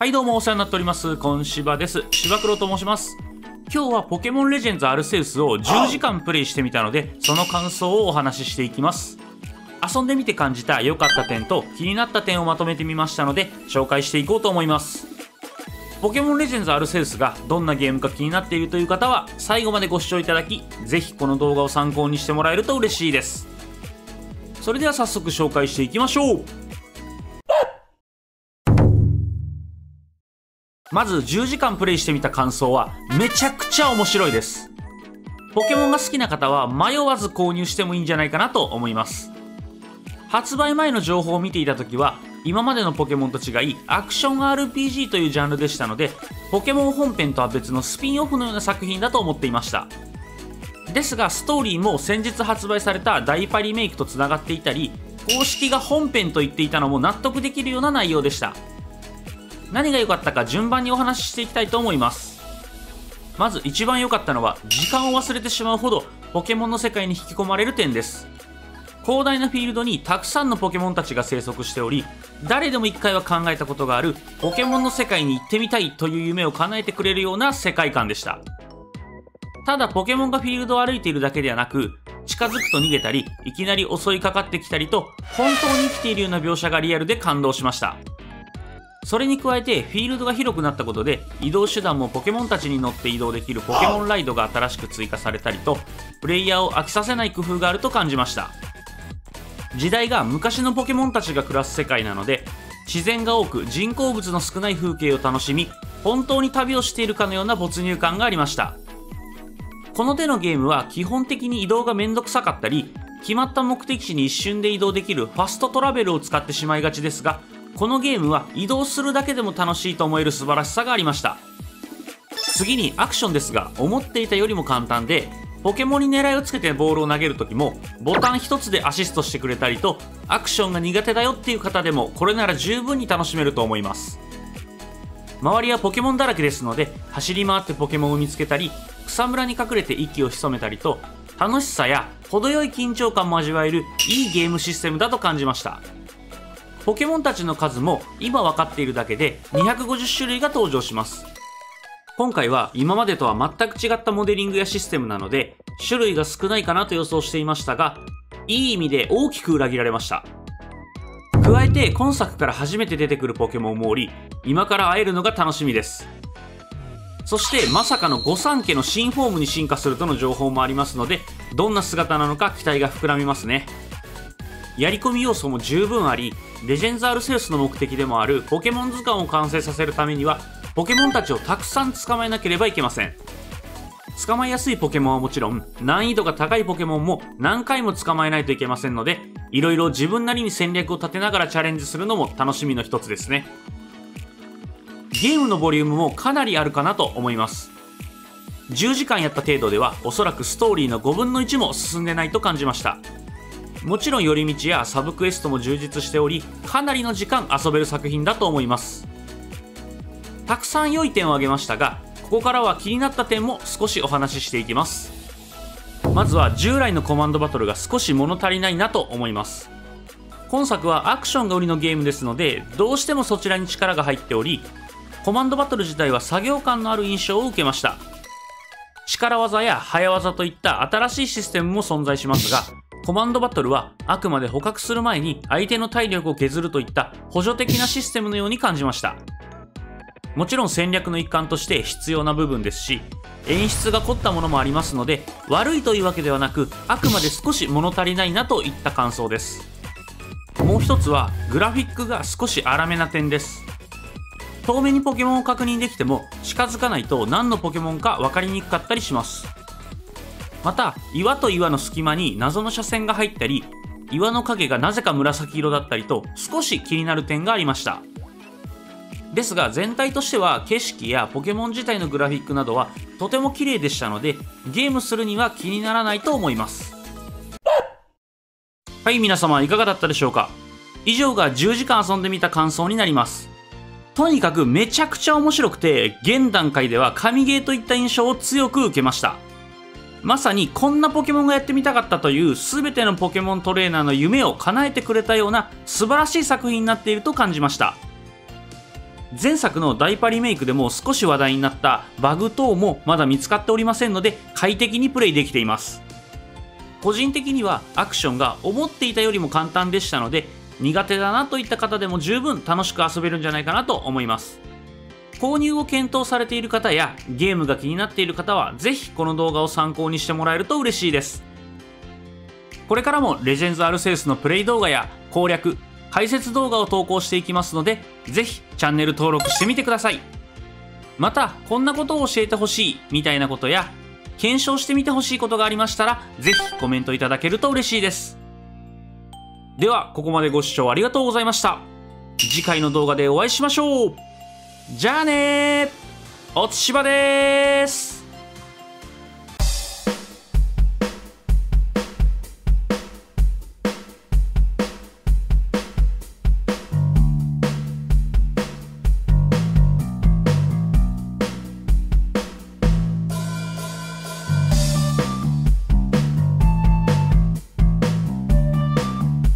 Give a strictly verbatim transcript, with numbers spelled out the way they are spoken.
はいどうもお世話になっております。こんしばです。しばくろと申します。今日はポケモンレジェンズアルセウスをじゅうじかんプレイしてみたので、その感想をお話ししていきます。遊んでみて感じた良かった点と気になった点をまとめてみましたので、紹介していこうと思います。ポケモンレジェンズアルセウスがどんなゲームか気になっているという方は、最後までご視聴いただき、ぜひこの動画を参考にしてもらえると嬉しいです。それでは早速紹介していきましょう。まずじゅうじかんプレイしてみた感想はめちゃくちゃ面白いです。ポケモンが好きな方は迷わず購入してもいいんじゃないかなと思います。発売前の情報を見ていた時は今までのポケモンと違いアクション アールピージー というジャンルでしたので、ポケモン本編とは別のスピンオフのような作品だと思っていました。ですがストーリーも先日発売されたダイパリメイクとつながっていたり、公式が本編と言っていたのも納得できるような内容でした。何が良かったか順番にお話ししていきたいと思います。まず一番良かったのは時間を忘れてしまうほどポケモンの世界に引き込まれる点です。広大なフィールドにたくさんのポケモンたちが生息しており、誰でも一回は考えたことがあるポケモンの世界に行ってみたいという夢を叶えてくれるような世界観でした。ただポケモンがフィールドを歩いているだけではなく、近づくと逃げたりいきなり襲いかかってきたりと、本当に生きているような描写がリアルで感動しました。それに加えてフィールドが広くなったことで移動手段もポケモンたちに乗って移動できるポケモンライドが新しく追加されたりと、プレイヤーを飽きさせない工夫があると感じました。時代が昔のポケモンたちが暮らす世界なので、自然が多く人工物の少ない風景を楽しみ、本当に旅をしているかのような没入感がありました。この手のゲームは基本的に移動がめんどくさかったり、決まった目的地に一瞬で移動できるファストトラベルを使ってしまいがちですが、このゲームは移動するだけでも楽しいと思える素晴らしさがありました。次にアクションですが、思っていたよりも簡単で、ポケモンに狙いをつけてボールを投げるときもボタン一つでアシストしてくれたりと、アクションが苦手だよっていう方でもこれなら十分に楽しめると思います。周りはポケモンだらけですので、走り回ってポケモンを見つけたり、草むらに隠れて息を潜めたりと、楽しさや程よい緊張感も味わえるいいゲームシステムだと感じました。ポケモンたちの数も今分かっているだけでにひゃくごじゅっしゅるいが登場します。今回は今までとは全く違ったモデリングやシステムなので種類が少ないかなと予想していましたが、いい意味で大きく裏切られました。加えて今作から初めて出てくるポケモンもおり、今から会えるのが楽しみです。そしてまさかの御三家の新フォームに進化するとの情報もありますので、どんな姿なのか期待が膨らみますね。やり込み要素も十分あり、レジェンズアルセウスの目的でもあるポケモン図鑑を完成させるためにはポケモンたちをたくさん捕まえなければいけません。捕まえやすいポケモンはもちろん、難易度が高いポケモンも何回も捕まえないといけませんので、いろいろ自分なりに戦略を立てながらチャレンジするのも楽しみの一つですね。ゲームのボリュームもかなりあるかなと思います。じゅうじかんやった程度ではおそらくストーリーのごぶんのいちも進んでないと感じました。もちろん寄り道やサブクエストも充実しており、かなりの時間遊べる作品だと思います。たくさん良い点を挙げましたが、ここからは気になった点も少しお話ししていきます。まずは従来のコマンドバトルが少し物足りないなと思います。今作はアクションが売りのゲームですので、どうしてもそちらに力が入っており、コマンドバトル自体は作業感のある印象を受けました。力技や早技といった新しいシステムも存在しますが、コマンドバトルはあくまで捕獲する前に相手の体力を削るといった補助的なシステムのように感じました。もちろん戦略の一環として必要な部分ですし、演出が凝ったものもありますので、悪いというわけではなく、あくまで少し物足りないなといった感想です。もう一つはグラフィックが少し荒めな点です。遠目にポケモンを確認できても近づかないと何のポケモンか分かりにくかったりします。また岩と岩の隙間に謎の斜線が入ったり、岩の影がなぜか紫色だったりと少し気になる点がありました。ですが全体としては景色やポケモン自体のグラフィックなどはとても綺麗でしたので、ゲームするには気にならないと思います。はい、皆様いかがだったでしょうか。以上がじゅうじかん遊んでみた感想になります。とにかくめちゃくちゃ面白くて、現段階では神ゲーといった印象を強く受けました。まさにこんなポケモンがやってみたかったという全てのポケモントレーナーの夢を叶えてくれたような素晴らしい作品になっていると感じました。 前作のダイパリメイクでも少し話題になったバグ等もまだ見つかっておりませんので、快適にプレイできています。個人的にはアクションが思っていたよりも簡単でしたので、苦手だなといった方でも十分楽しく遊べるんじゃないかなと思います。購入を検討されている方やゲームが気になっている方は、ぜひこの動画を参考にしてもらえると嬉しいです。これからもレジェンズ・アルセウスのプレイ動画や攻略、解説動画を投稿していきますので、ぜひチャンネル登録してみてください。また、こんなことを教えてほしいみたいなことや、検証してみてほしいことがありましたら、ぜひコメントいただけると嬉しいです。では、ここまでご視聴ありがとうございました。次回の動画でお会いしましょう。じゃあねー、おつしばでーす。